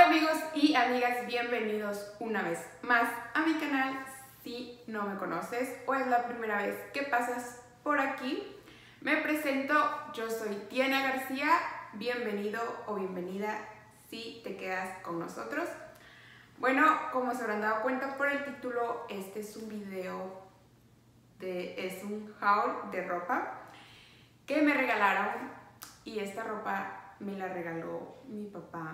amigos y amigas, bienvenidos una vez más a mi canal. Si no me conoces o es la primera vez que pasas por aquí, me presento, yo soy Diana García, bienvenido o bienvenida si te quedas con nosotros. Bueno, como se habrán dado cuenta por el título, este es un video, es un haul de ropa que me regalaron y esta ropa me la regaló mi papá.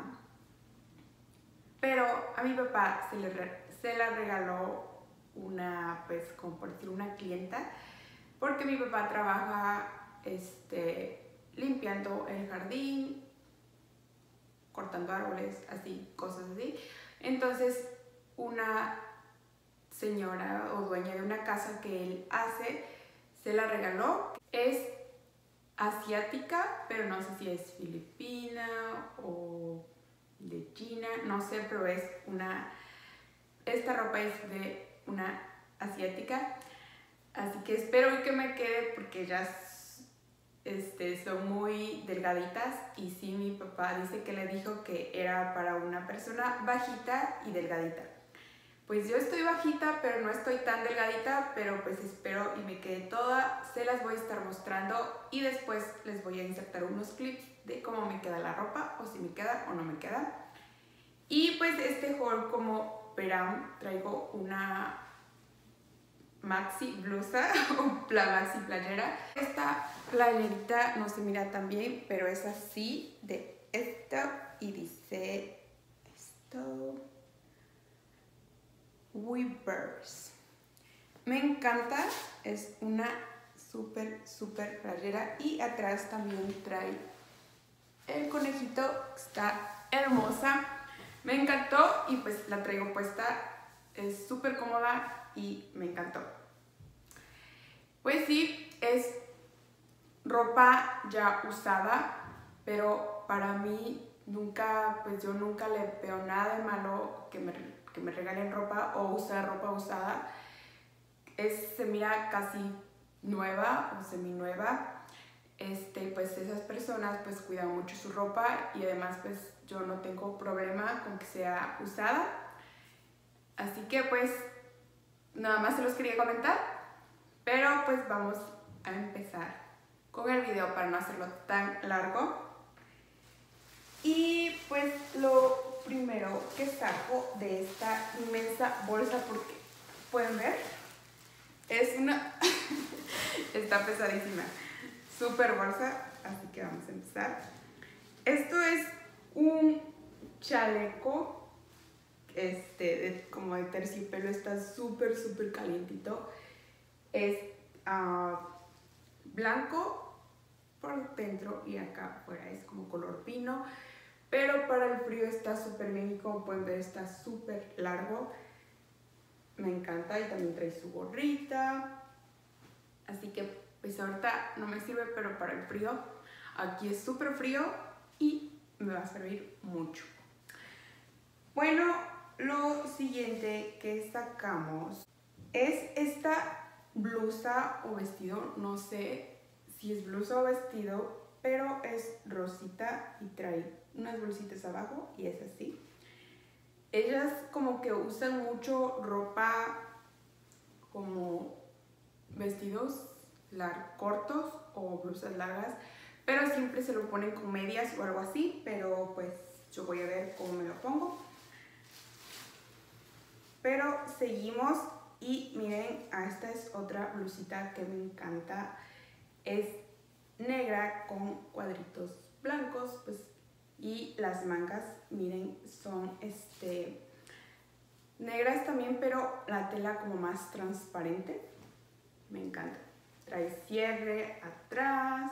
Pero a mi papá se la regaló una, pues como por decir, una clienta, porque mi papá trabaja limpiando el jardín, cortando árboles, así, cosas así. Entonces una señora o dueña de una casa que él hace se la regaló. Es asiática, pero no sé si es filipina o de China, no sé, pero es esta ropa es de una asiática, así que espero que me quede porque ellas son muy delgaditas y sí, mi papá dice que le dijo que era para una persona bajita y delgadita. Pues yo estoy bajita, pero no estoy tan delgadita, pero pues espero y me quede toda. Se las voy a estar mostrando y después les voy a insertar unos clips de cómo me queda la ropa, o si me queda o no me queda. Y pues este haul, como verán, traigo una maxi blusa o maxi playera. Esta playerita no se mira tan bien, pero es así, de esto, y dice esto: Weavers. Me encanta, es una súper playera, y atrás también trae el conejito, está hermosa. Me encantó y pues la traigo puesta, es súper cómoda y me encantó. Pues sí, es ropa ya usada, pero para mí nunca, pues yo nunca le veo nada de malo que me regalen ropa o usar ropa usada. Se mira casi nueva o seminueva. Pues esas personas pues cuidan mucho su ropa y además pues yo no tengo problema con que sea usada. Así que pues nada más se los quería comentar, pero pues vamos a empezar con el video para no hacerlo tan largo. Y pues lo primero que saco de esta inmensa bolsa, porque pueden ver, es una está pesadísima, súper bolsa, así que vamos a empezar. Esto es un chaleco como de terciopelo, está súper calientito. Es blanco por dentro y acá afuera es como color vino, pero para el frío está súper bien y como pueden ver está súper largo. Me encanta, y también trae su gorrita, así que pues ahorita no me sirve, pero para el frío, aquí es súper frío y me va a servir mucho. Bueno, lo siguiente que sacamos es esta blusa o vestido, no sé si es blusa o vestido, pero es rosita y trae unas bolsitas abajo y es así. Ellas como que usan mucho ropa como vestidos cortos o blusas largas, pero siempre se lo ponen con medias o algo así, pero pues yo voy a ver cómo me lo pongo. Pero seguimos y miren, esta es otra blusita que me encanta. Es negra con cuadritos blancos, pues, y las mangas, miren, son negras también, pero la tela como más transparente. Me encanta. Trae cierre atrás.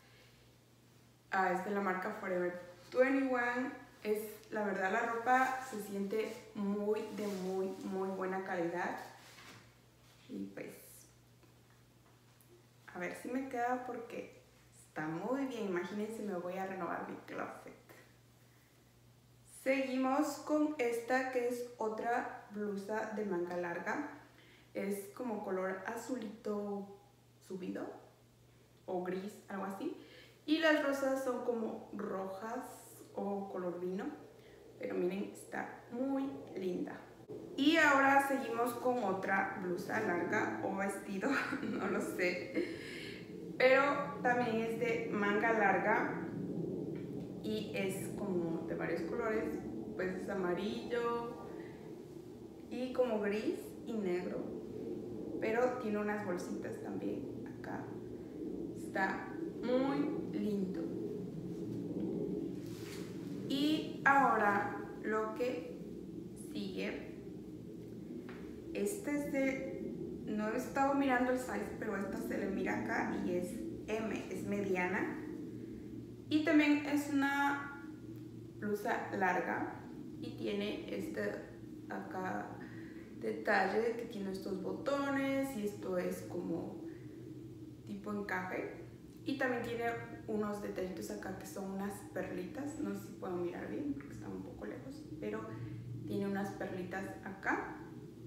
Es de la marca Forever 21. La verdad, la ropa se siente de muy buena calidad. Y pues a ver si me queda, porque está muy bien. Imagínense, me voy a renovar mi closet. Seguimos con esta, que es otra blusa de manga larga. Es como color azulito subido o gris, algo así. Y las rosas son como rojas o color vino. pero miren, está muy linda. Y ahora seguimos con otra blusa larga o vestido, no lo sé, pero también es de manga larga y es como de varios colores, pues es amarillo y como gris y negro, pero tiene unas bolsitas también acá. Está muy lindo. Y ahora lo que sigue, este es de, no he estado mirando el size, pero esta se le mira acá y es M, es mediana. Y también es una blusa larga y tiene este acá detalle que tiene estos botones y esto es como tipo encaje. Y también tiene unos detallitos acá que son unas perlitas, no sé si puedo mirar bien porque están un poco lejos, pero tiene unas perlitas acá.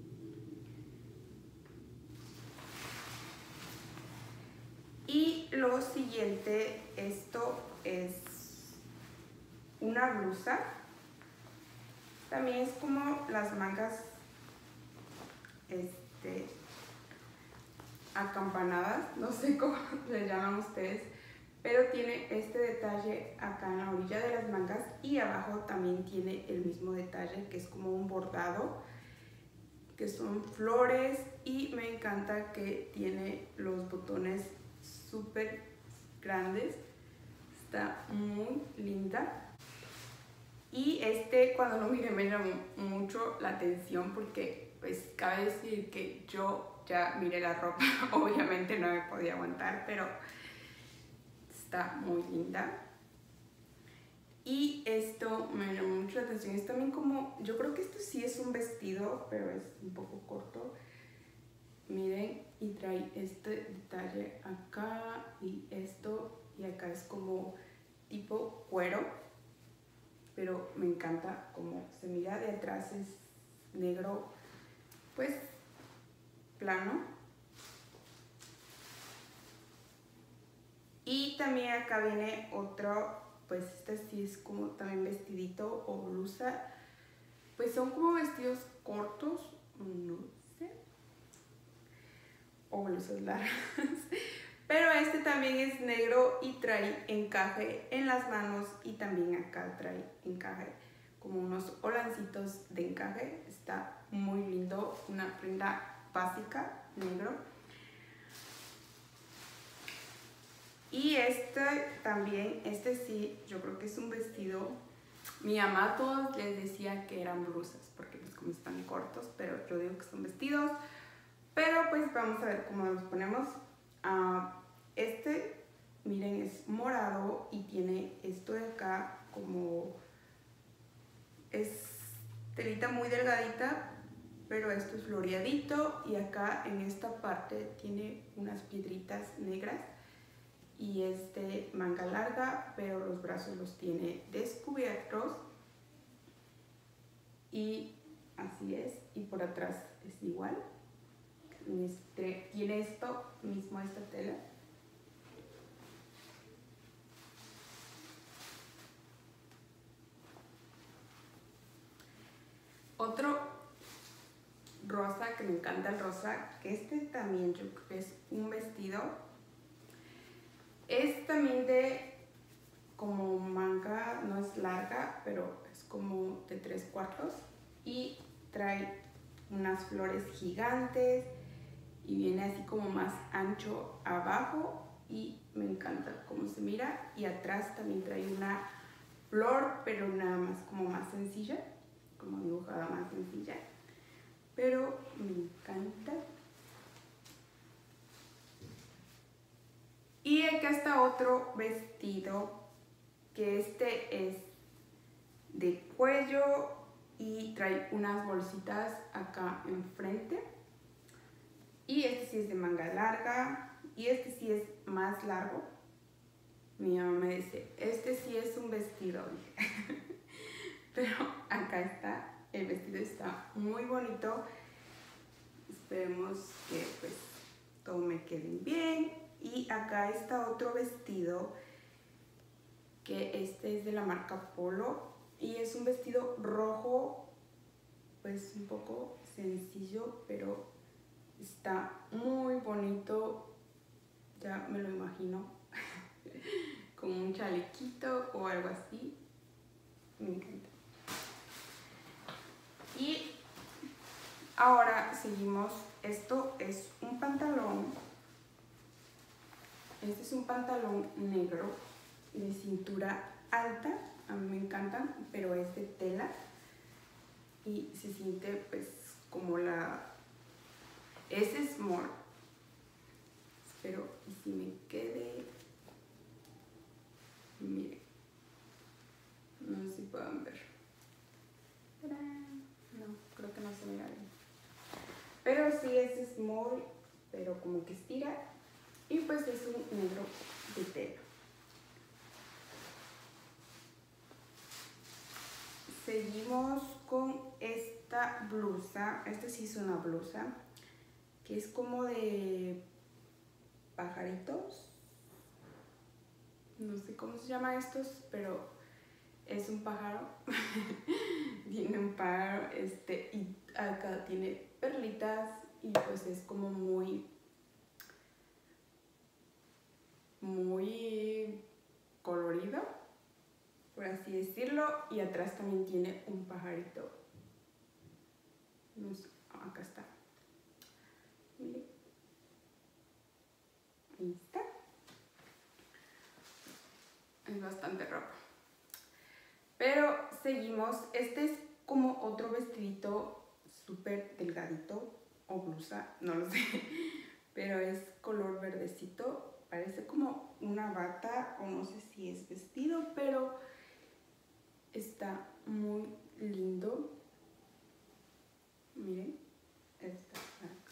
Y lo siguiente, esto es una blusa, también es como las mangas acampanadas, no sé cómo le llaman ustedes, pero tiene este detalle acá en la orilla de las mangas y abajo también tiene el mismo detalle que es como un bordado, que son flores, y me encanta que tiene los botones súper grandes, está muy linda. Y cuando lo miré me llamó mucho la atención porque pues cabe decir que yo ya miré la ropa, obviamente no me podía aguantar, pero está muy linda. Y esto me llamó mucho la atención, es también como, yo creo que esto sí es un vestido, pero es un poco corto. Miren, y trae este detalle acá y esto, y acá es como tipo cuero, pero me encanta como se mira de atrás, es negro, pues plano. Y también acá viene otro, pues este sí es como también vestidito o blusa, pues son como vestidos cortos, no sé, o blusas largas. Pero este también es negro y trae encaje en las manos y también acá trae encaje, como unos holancitos de encaje. Está muy lindo, una prenda básica, negro. Y también, sí, yo creo que es un vestido. Mi mamá a todos les decía que eran blusas, porque pues como están cortos, pero yo digo que son vestidos. Pero pues vamos a ver cómo los ponemos. Miren, es morado y tiene esto de acá como, es telita muy delgadita, pero esto es floreadito y acá en esta parte tiene unas piedritas negras y es de manga larga, pero los brazos los tiene descubiertos y así es, y por atrás es igual. Tiene esto mismo, esta tela. Otro rosa, que me encanta el rosa, que también yo creo que es un vestido. Es también de como manga, no es larga, pero es como de 3/4 y trae unas flores gigantes y viene así como más ancho abajo y me encanta cómo se mira. Y atrás también trae una flor, pero nada más como más sencilla, como dibujada más sencilla, pero me encanta. Y acá está otro vestido, que es de cuello y trae unas bolsitas acá enfrente. Y este sí es de manga larga y este sí es más largo. Mi mamá me dice, este sí es un vestido, dije. Pero acá está, el vestido está muy bonito. Esperemos que pues todo me quede bien. Y acá está otro vestido, que este es de la marca Polo Y es un vestido rojo, pues un poco sencillo, pero está muy bonito. Ya me lo imagino con un chalequito o algo así. Me encanta. Y ahora seguimos. Esto es un pantalón. Este es un pantalón negro de cintura alta. A mí me encantan, pero es de tela. Y se siente pues como es small. Espero y si me quede. Miren. No sé si puedan ver. No, creo que no se mira bien. Pero sí es small, pero como que estira. Y pues es un negro de tela. Seguimos con esta blusa. Esta sí es una blusa que es como de pajaritos. No sé cómo se llaman estos, pero es un pájaro. Tiene un pájaro, y acá tiene perlitas y pues es como muy colorido, por así decirlo, y atrás también tiene un pajarito. No sé, acá está. Miren. Ahí está. Es bastante ropa. Pero seguimos. Este es como otro vestidito súper delgadito o blusa, no lo sé. Pero es color verdecito. Parece como una bata o no sé si es vestido, pero está muy lindo. Miren, está acá.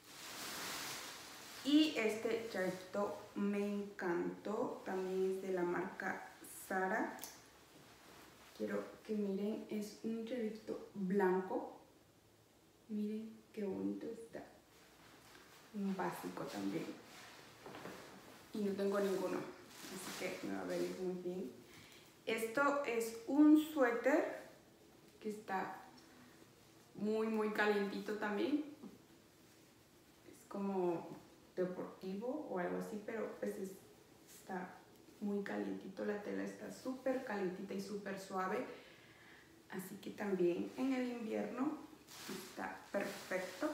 Y este chalequito me encantó. También es de la marca Zara. Quiero que miren, es un chalequito blanco. Miren qué bonito está. Un básico también. Y no tengo ninguno, así que me va a venir muy bien. Esto es un suéter que está muy calientito también. Es como deportivo o algo así, pero pues está muy calientito. La tela está súper calientita y súper suave. Así que también en el invierno está perfecto.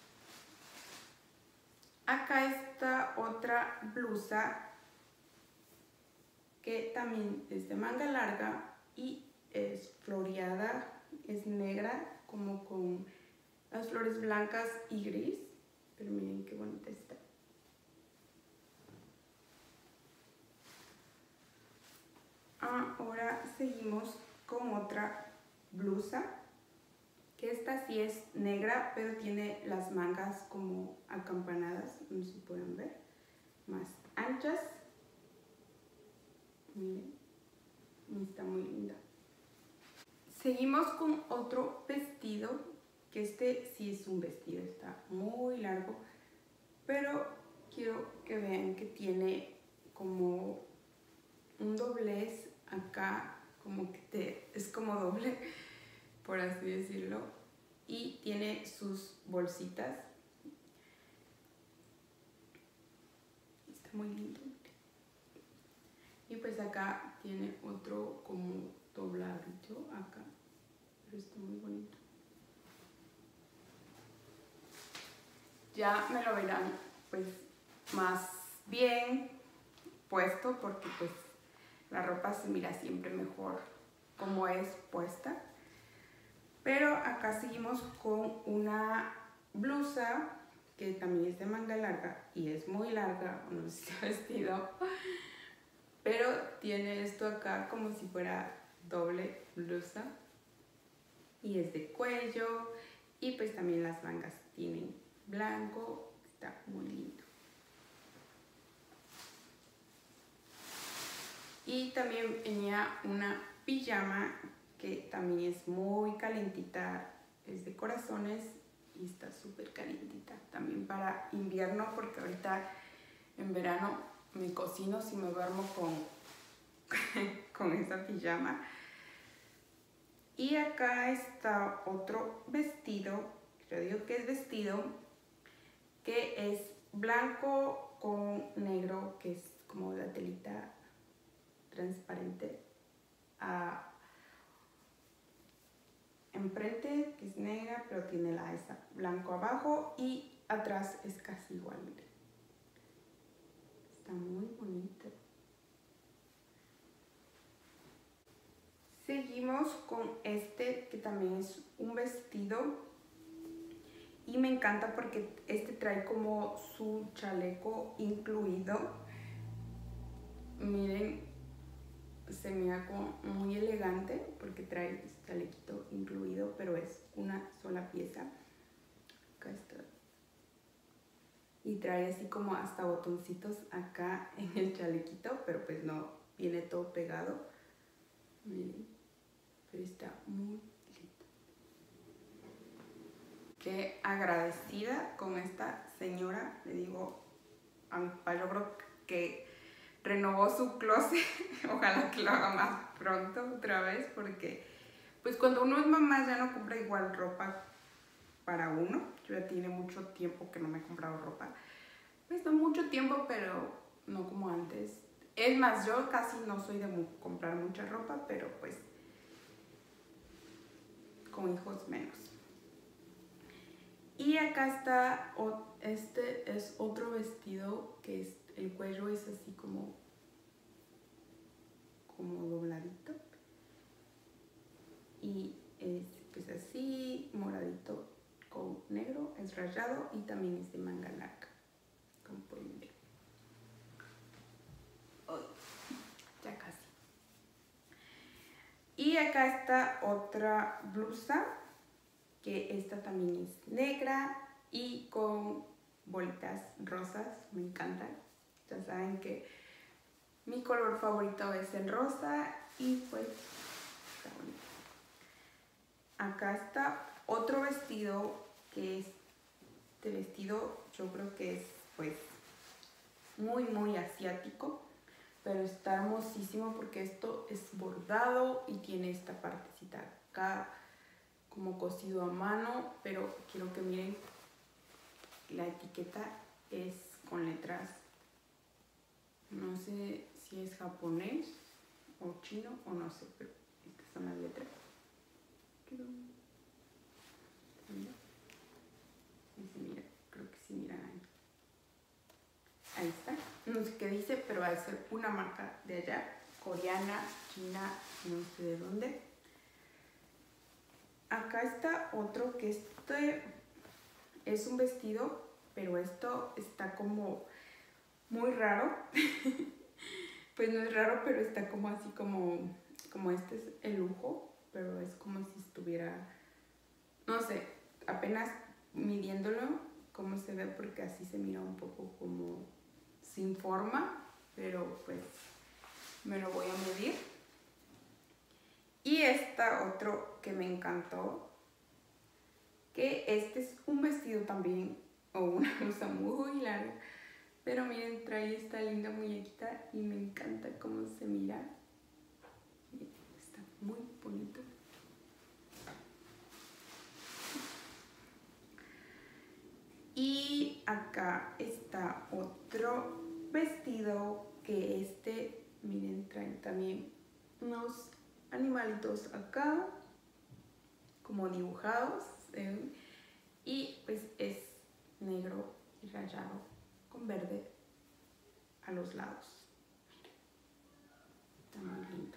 Acá está otra blusa que también es de manga larga y es floreada, es negra, como con las flores blancas y gris. Pero miren qué bonita está. Ahora seguimos con otra blusa, que esta sí es negra, pero tiene las mangas como acampanadas, no sé si pueden ver, más anchas. Miren, está muy linda. Seguimos con otro vestido, que este sí es un vestido, está muy largo, pero quiero que vean que tiene como un doblez acá, como que es como doble, por así decirlo, y tiene sus bolsitas. Está muy lindo. Y pues acá tiene otro como dobladito acá, pero está muy bonito. Ya me lo verán pues más bien puesto, porque pues la ropa se mira siempre mejor como es puesta. Pero acá seguimos con una blusa que también es de manga larga y es muy larga, no sé si vestido, pero tiene esto acá como si fuera doble blusa y es de cuello, y pues también las mangas tienen blanco, está muy lindo. Y también venía una pijama que también es muy calentita, es de corazones y está súper calentita. También para invierno, porque ahorita en verano me cocino si me duermo con esa pijama. Y acá está otro vestido, yo digo que es vestido, que es blanco con negro, que es como la telita transparente. Enfrente, que es negra, pero tiene la esa blanco abajo, y atrás es casi igual, miren. Está muy bonito. Seguimos con este, que también es un vestido, y me encanta porque este trae como su chaleco incluido. Miren, se mira como muy elegante porque trae su chalequito incluido, pero es una sola pieza. Acá está. Y trae así como hasta botoncitos acá en el chalequito, pero pues no, viene todo pegado. Miren, pero está muy lindo. Qué agradecida con esta señora, le digo a mi papá, yo creo que renovó su closet, ojalá que lo haga más pronto otra vez, porque pues cuando uno es mamá ya no compra igual ropa para uno. Yo ya tiene mucho tiempo que no me he comprado ropa, pues no mucho tiempo, pero no como antes. Es más, yo casi no soy de comprar mucha ropa, pero pues con hijos menos. Y acá está, este es otro vestido que es, el cuello es así como dobladito. Y es pues así, moradito con negro, es rayado y también es de manga larga, como pueden ver. Oh, ya casi. Y acá está otra blusa, que esta también es negra y con bolitas rosas, me encantan. Ya saben que mi color favorito es el rosa y pues está bonito. Acá está otro vestido, que es este vestido, yo creo que es pues muy asiático, pero está hermosísimo porque esto es bordado y tiene esta partecita acá como cosido a mano, pero quiero que miren, la etiqueta es con letras, no sé si es japonés o chino o no sé, pero estas son las letras. Mira, creo que sí, mira ahí. Ahí está. No sé qué dice, pero va a ser una marca de allá, coreana, china, no sé de dónde. Acá está otro, que este es un vestido, pero esto está como muy raro. Pues no es raro, pero está como así como este es el lujo, pero es como si estuviera, no sé, apenas midiéndolo cómo se ve, porque así se mira un poco como sin forma, pero pues me lo voy a medir. Y esta otro que me encantó, que este es un vestido también, o una blusa muy larga, pero miren, trae esta linda muñequita y me encanta cómo se mira. Está muy bonito. Y acá está otro vestido, que este, miren, trae también unos animalitos acá, como dibujados, y pues es negro y rayado con verde a los lados. Está muy lindo.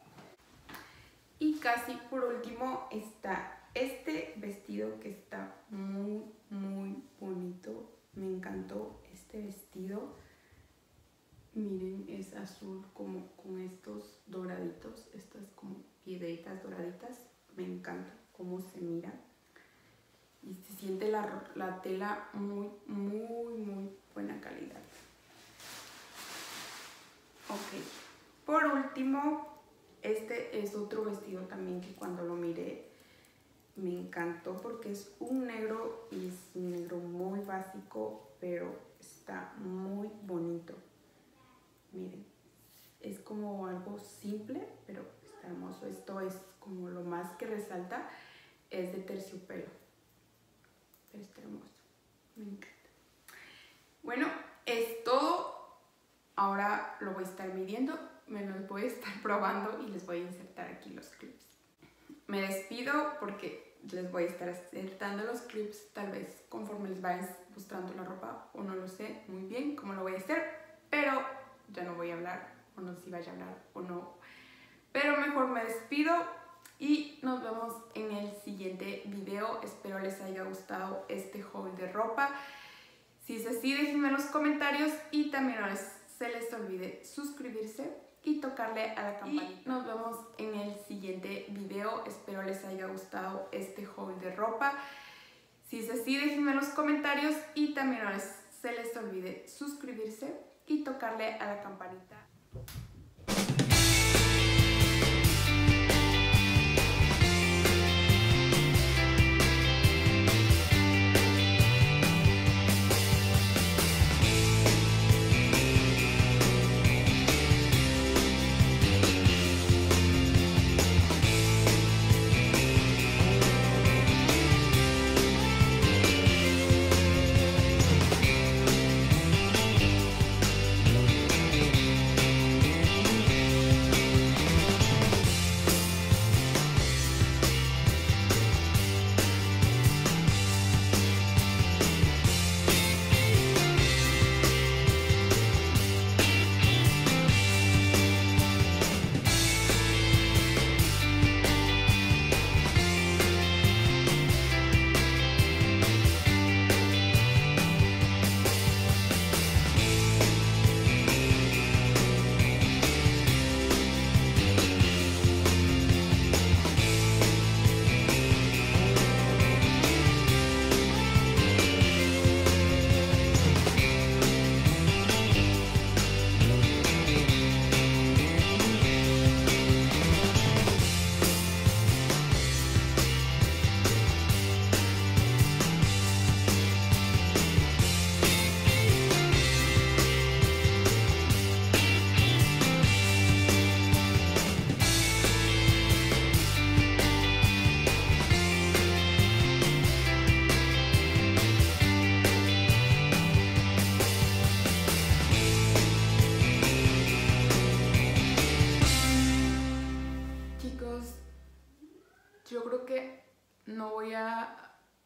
Y casi por último está este vestido, que está muy bonito. Me encantó este vestido. Miren, es azul como con estos doraditos, estas como piedritas doraditas. Me encanta cómo se mira. Y se siente la tela muy buena calidad. Ok, por último, este es otro vestido también que cuando lo miré me encantó, porque es un negro y es un negro muy básico, pero está muy bonito. Miren, es como algo simple, pero está hermoso. Esto es como lo más que resalta, es de terciopelo. Está hermoso, me encanta. Bueno, es todo. Ahora lo voy a estar midiendo, me los voy a estar probando y les voy a insertar aquí los clips. Me despido porque les voy a estar insertando los clips tal vez conforme les vaya mostrando la ropa, o no lo sé muy bien cómo lo voy a hacer, pero ya no voy a hablar, o no sé si vaya a hablar o no, pero mejor me despido y nos vemos en el siguiente video. Espero les haya gustado este haul de ropa. Si es así, déjenme en los comentarios y también no se les olvide suscribirse y tocarle a la campanita. Y nos vemos en el siguiente video. Espero les haya gustado este haul de ropa. Si es así, déjenme en los comentarios y también no se les olvide suscribirse y tocarle a la campanita. Yo creo que no voy a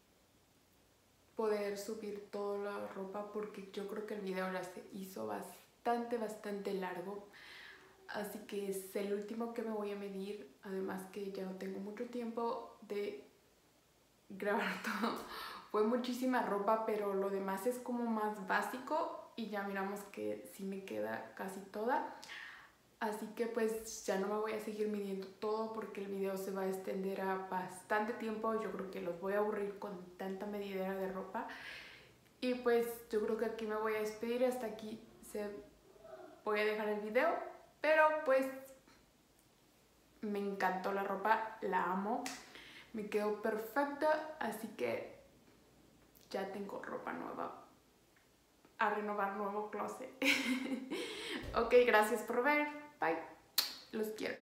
poder subir toda la ropa porque yo creo que el video ya se hizo bastante largo. Así que es el último que me voy a medir. Además que ya no tengo mucho tiempo de grabar todo. Fue muchísima ropa, pero lo demás es como más básico y ya miramos que sí me queda casi toda. Así que pues ya no me voy a seguir midiendo todo porque el video se va a extender a bastante tiempo. Yo creo que los voy a aburrir con tanta medidera de ropa. Y pues yo creo que aquí me voy a despedir. Hasta aquí voy a dejar el video. Pero pues me encantó la ropa, la amo. Me quedó perfecta, así que ya tengo ropa nueva. A renovar nuevo closet. Ok, gracias por ver. Bye. Los quiero.